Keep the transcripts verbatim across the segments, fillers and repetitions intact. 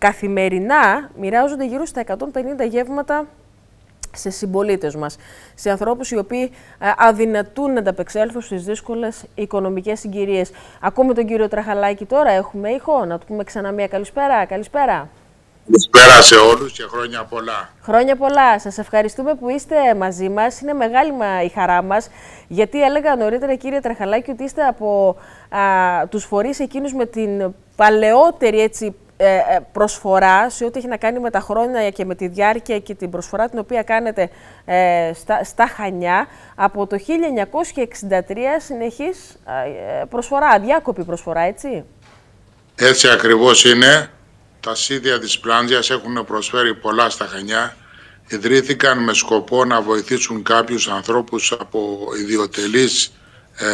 καθημερινά μοιράζονται γύρω στα εκατόν πενήντα γεύματα σε συμπολίτες μας, σε ανθρώπους οι οποίοι αδυνατούν να ανταπεξέλθουν στις δύσκολες οικονομικές συγκυρίες. Ακούμε τον κύριο Τραχαλάκη τώρα, έχουμε ήχο, να του πούμε ξανά μια καλησπέρα. Καλησπέρα. Καλησπέρα σε όλους και χρόνια πολλά. Χρόνια πολλά. Σας ευχαριστούμε που είστε μαζί μας. Είναι μεγάλη η χαρά μας, γιατί έλεγα νωρίτερα, κύριε Τραχαλάκη, ότι είστε από α, τους φορείς εκείνους με την παλαιότερη έτσι, προσφορά σε ό,τι έχει να κάνει με τα χρόνια και με τη διάρκεια και την προσφορά την οποία κάνετε ε, στα, στα Χανιά. Από το χίλια εννιακόσια εξήντα τρία συνεχής ε, προσφορά, αδιάκοπη προσφορά, έτσι. Έτσι ακριβώς είναι. Τα σίδια της Πλάντζιας έχουν προσφέρει πολλά στα Χανιά. Ιδρύθηκαν με σκοπό να βοηθήσουν κάποιους ανθρώπους από ιδιωτελείς ε,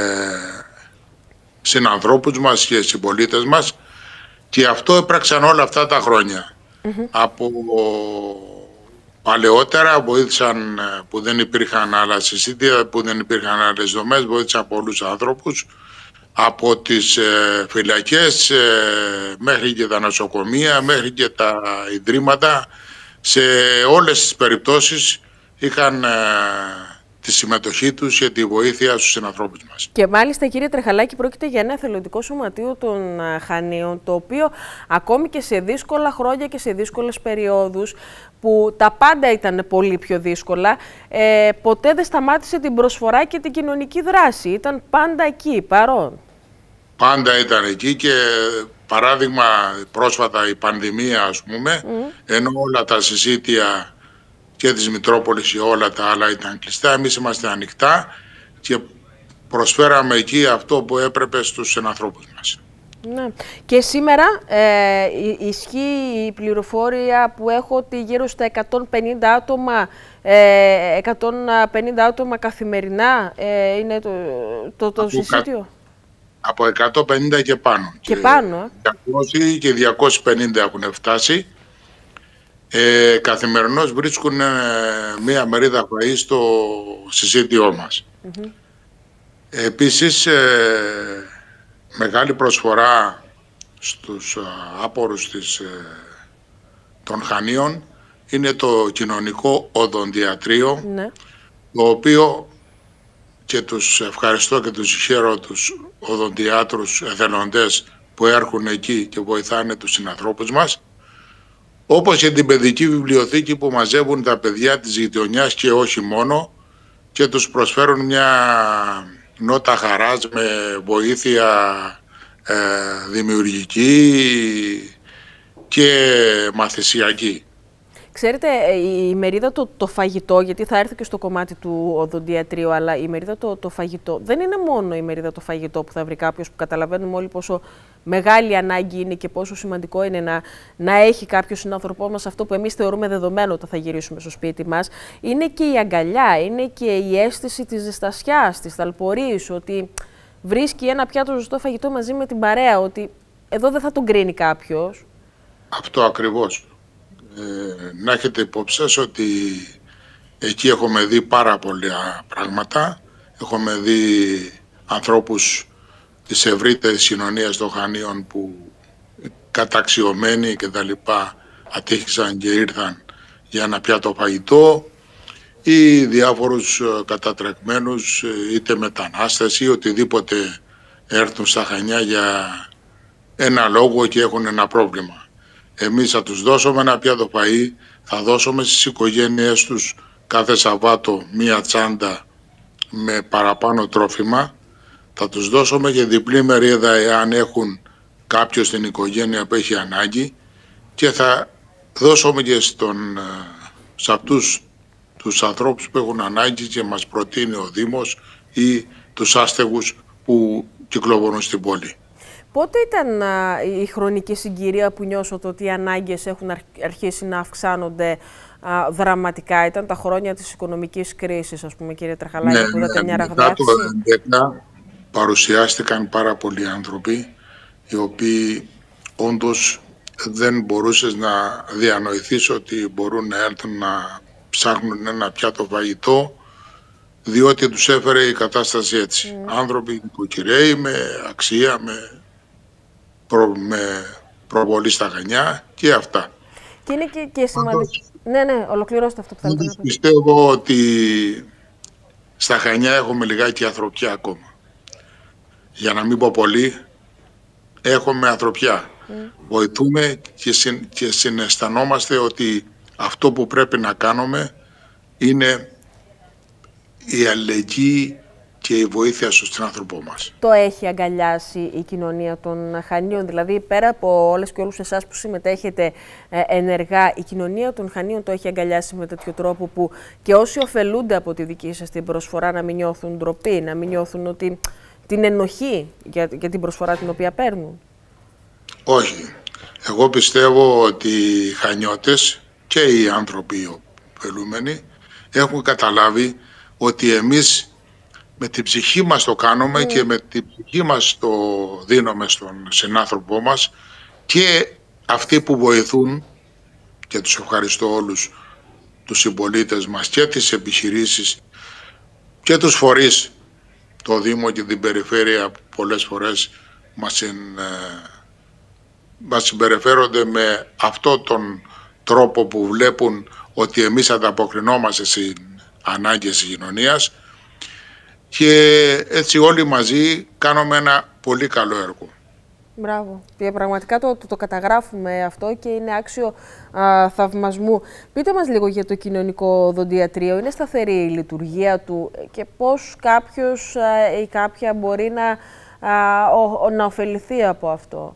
συνανθρώπους μας και συμπολίτες μας. Και αυτό έπραξαν όλα αυτά τα χρόνια. Mm-hmm. Από παλαιότερα βοήθησαν που δεν υπήρχαν άλλα συσίτια, που δεν υπήρχαν άλλες δομές, βοήθησαν πολλούς άνθρωπους. Από τις ε, φυλακές ε, μέχρι και τα νοσοκομεία, μέχρι και τα ιδρύματα. Σε όλες τις περιπτώσεις είχαν... Ε, τη συμμετοχή τους και τη βοήθεια στους συνανθρώπους μας. Και μάλιστα, κύριε Τραχαλάκη, πρόκειται για ένα εθελοντικό σωματείο των Χανίων, το οποίο ακόμη και σε δύσκολα χρόνια και σε δύσκολες περιόδους, που τα πάντα ήταν πολύ πιο δύσκολα, ε, ποτέ δεν σταμάτησε την προσφορά και την κοινωνική δράση. Ήταν πάντα εκεί, παρόν. Πάντα ήταν εκεί και παράδειγμα πρόσφατα η πανδημία, ας πούμε, mm. ενώ όλα τα συσίτια και της Μητρόπολης και όλα τα άλλα ήταν κλειστά, εμείς είμαστε ανοιχτά και προσφέραμε εκεί αυτό που έπρεπε στους συνανθρώπους μας. Ναι. Και σήμερα ε, ισχύει η πληροφορία που έχω ότι γύρω στα εκατόν πενήντα άτομα, ε, εκατόν πενήντα άτομα καθημερινά ε, είναι το, το, το συσίτιο. Από εκατόν πενήντα και πάνω. Και, και πάνω. διακόσια και διακόσιοι πενήντα έχουν φτάσει. Ε, καθημερινώς βρίσκουν ε, μία μερίδα φαΐ στο συσίτιό μας. Mm-hmm. Επίσης, ε, μεγάλη προσφορά στους ε, άπορους της, ε, των Χανίων είναι το κοινωνικό οδοντιατρίο, mm-hmm. το οποίο και τους ευχαριστώ και τους χαίρω τους οδοντιάτρους εθελοντές που έρχουν εκεί και βοηθάνε τους συνανθρώπους μας, όπως και την παιδική βιβλιοθήκη που μαζεύουν τα παιδιά της γειτονιάς και όχι μόνο και τους προσφέρουν μια νότα χαράς με βοήθεια ε, δημιουργική και μαθησιακή. Ξέρετε, η μερίδα το, το φαγητό, γιατί θα έρθει και στο κομμάτι του οδοντιατρίου, αλλά η μερίδα το, το φαγητό δεν είναι μόνο η μερίδα το φαγητό που θα βρει κάποιος, που καταλαβαίνουμε όλοι πόσο μεγάλη ανάγκη είναι και πόσο σημαντικό είναι να, να έχει κάποιος συνάνθρωπό μας αυτό που εμείς θεωρούμε δεδομένο όταν θα γυρίσουμε στο σπίτι μας. Είναι και η αγκαλιά, είναι και η αίσθηση της ζεστασιάς, της ταλπορής, ότι βρίσκει ένα πιάτο ζεστό φαγητό μαζί με την παρέα, ότι εδώ δεν θα τον κρίνει κάποιος. Αυτό ακριβώς. Ε, να έχετε υπόψη σας ότι εκεί έχουμε δει πάρα πολλά πράγματα. Έχουμε δει ανθρώπους της ευρύτερης κοινωνίας των Χανίων που καταξιωμένοι και τα λοιπά ατύχησαν και ήρθαν για ένα πιάτο φαγητό, ή διάφορους κατατρεκμένους, είτε μετανάστες ή οτιδήποτε έρθουν στα Χανιά για ένα λόγο και έχουν ένα πρόβλημα. Εμείς θα τους δώσουμε ένα πιάτο φαΐ, θα δώσουμε στις οικογένειές τους κάθε Σαββάτο μία τσάντα με παραπάνω τρόφιμα, θα τους δώσουμε και διπλή μερίδα εάν έχουν κάποιος στην οικογένεια που έχει ανάγκη και θα δώσουμε και στον, σε αυτούς τους ανθρώπους που έχουν ανάγκη και μας προτείνει ο Δήμος ή τους άστεγους που κυκλοφορούν στην πόλη. Πότε ήταν α, η χρονική συγκυρία που νιώσατε ότι οι ανάγκες έχουν αρχίσει να αυξάνονται α, δραματικά? Ήταν τα χρόνια της οικονομικής κρίσης, ας πούμε, κύριε Τραχαλάκη, ναι, που είδατε ναι, μια ραγδάτηση? Μετά το δύο χιλιάδες δέκα παρουσιάστηκαν πάρα πολλοί άνθρωποι, οι οποίοι όντως δεν μπορούσες να διανοηθείς ότι μπορούν να έρθουν να ψάχνουν ένα πιάτο φαγητό, διότι τους έφερε η κατάσταση έτσι. Mm. Άνθρωποι νοικοκυρέοι με αξία, με, προ... με προβολή στα Χανιά και αυτά. Και είναι και, και σημαντικό. Ναι, ναι, ολοκληρώστε αυτό που θέλετε να πείτε. Πιστεύω ότι στα Χανιά έχουμε λιγάκι ανθρωπιά ακόμα. Για να μην πω πολύ, έχουμε ανθρωπιά. Mm. Βοηθούμε και, συν, και συναισθανόμαστε ότι αυτό που πρέπει να κάνουμε είναι η αλληλεγγύη και η βοήθεια στον συνάνθρωπό μας. Το έχει αγκαλιάσει η κοινωνία των Χανίων, δηλαδή πέρα από όλες και όλους εσάς που συμμετέχετε ε, ενεργά, η κοινωνία των Χανίων το έχει αγκαλιάσει με τέτοιο τρόπο που και όσοι ωφελούνται από τη δική σας την προσφορά να μην νιώθουν ντροπή, να μην νιώθουν ότι την ενοχή για, για την προσφορά την οποία παίρνουν. Όχι. Εγώ πιστεύω ότι οι Χανιώτες και οι άνθρωποι ωφελούμενοι έχουν καταλάβει ότι εμείς με την ψυχή μας το κάνουμε mm. και με την ψυχή μας το δίνουμε στον συνάνθρωπό μας, και αυτοί που βοηθούν, και τους ευχαριστώ όλους τους συμπολίτες μας και τις επιχειρήσεις και τους φορείς, το Δήμο και την Περιφέρεια που πολλές φορές μας, συν, ε, μας συμπεριφέρονται με αυτόν τον τρόπο που βλέπουν ότι εμείς ανταποκρινόμαστε στις ανάγκες της κοινωνίας, και έτσι όλοι μαζί κάνουμε ένα πολύ καλό έργο. Μπράβο. Και πραγματικά το, το, το καταγράφουμε αυτό και είναι άξιο α, θαυμασμού. Πείτε μας λίγο για το κοινωνικό οδοντιατρίο. Είναι σταθερή η λειτουργία του και πώς κάποιος α, ή κάποια μπορεί να, α, ο, ο, να ωφεληθεί από αυτό?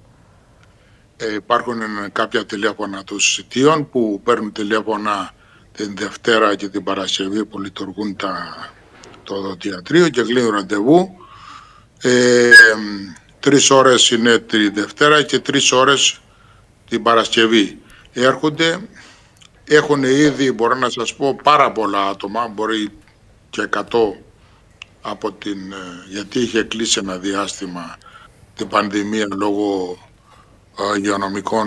Ε, υπάρχουν κάποια τηλέφωνα των σιτίων που παίρνουν τηλέφωνα την Δευτέρα και την Παρασκευή που λειτουργούν τα, το οδοντιατρίο και κλείνουν ραντεβού. Ε, τρεις ώρες είναι τη Δευτέρα και τρεις ώρες την Παρασκευή. Έρχονται, έχουν ήδη, μπορώ να σας πω, πάρα πολλά άτομα, μπορεί και εκατό από την, γιατί είχε κλείσει ένα διάστημα την πανδημία λόγω ε, υγειονομικών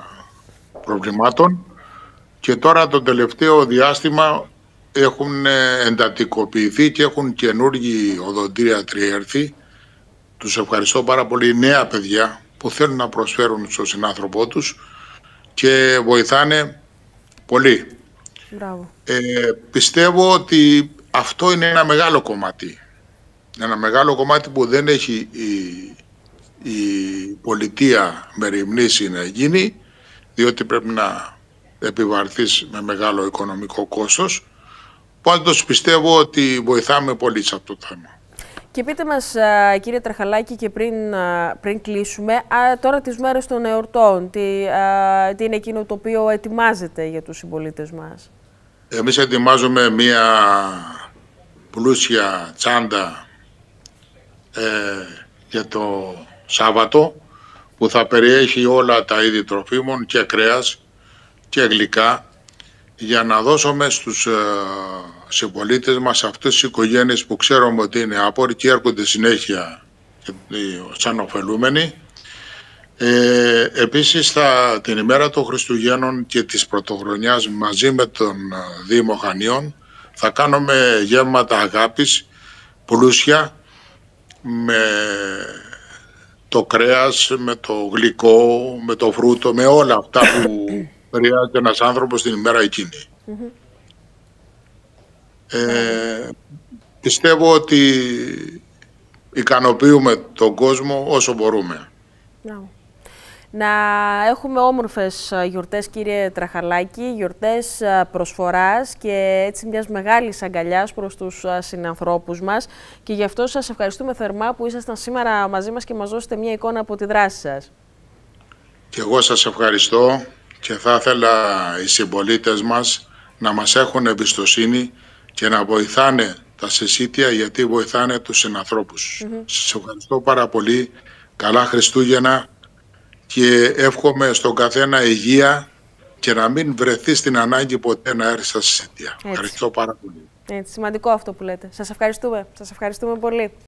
προβλημάτων, και τώρα το τελευταίο διάστημα έχουν εντατικοποιηθεί και έχουν καινούργιοι οδοντίατροι έρθει. Τους ευχαριστώ πάρα πολύ, νέα παιδιά που θέλουν να προσφέρουν στον συνάνθρωπό τους και βοηθάνε πολύ. Μπράβο. Ε, πιστεύω ότι αυτό είναι ένα μεγάλο κομμάτι. Ένα μεγάλο κομμάτι που δεν έχει η, η πολιτεία μεριμνήσει να γίνει, διότι πρέπει να επιβαρθείς με μεγάλο οικονομικό κόστος. Πάντως πιστεύω ότι βοηθάμε πολύ σε αυτό το θέμα. Και πείτε μας, κύριε Τραχαλάκη, και πριν, πριν κλείσουμε, τώρα τις μέρες των εορτών, τι, τι είναι εκείνο το οποίο ετοιμάζετε για τους συμπολίτες μας? Εμείς ετοιμάζουμε μία πλούσια τσάντα ε, για το Σάββατο, που θα περιέχει όλα τα είδη τροφίμων και κρέας και γλυκά, για να δώσουμε στους ε, συμπολίτες μας, αυτές τις οικογένειες που ξέρουμε ότι είναι άποροι και έρχονται συνέχεια σαν ωφελούμενοι. Ε, επίσης, θα, την ημέρα των Χριστουγέννων και της Πρωτοχρονιάς, μαζί με τον Δήμο Χανίων, θα κάνουμε γεύματα αγάπης, πλούσια, με το κρέας, με το γλυκό, με το φρούτο, με όλα αυτά που χρειάζεται ένας άνθρωπος την ημέρα εκείνη. Mm-hmm. ε, πιστεύω ότι ικανοποιούμε τον κόσμο όσο μπορούμε. No. Να έχουμε όμορφες γιορτές, κύριε Τραχαλάκη, γιορτές προσφοράς και έτσι μιας μεγάλης αγκαλιάς προς τους συνανθρώπους μας, και γι' αυτό σας ευχαριστούμε θερμά που ήσασταν σήμερα μαζί μας και μας δώσετε μια εικόνα από τη δράση σας. Και εγώ σας ευχαριστώ, και θα ήθελα οι συμπολίτες μας να μας έχουν εμπιστοσύνη και να βοηθάνε τα συσίτια, γιατί βοηθάνε τους συνανθρώπους. Mm-hmm. Σας ευχαριστώ πάρα πολύ. Καλά Χριστούγεννα, και εύχομαι στον καθένα υγεία και να μην βρεθεί στην ανάγκη ποτέ να έρθει στα συσίτια. Ευχαριστώ πάρα πολύ. Έτσι, σημαντικό αυτό που λέτε. Σας ευχαριστούμε. Σας ευχαριστούμε πολύ.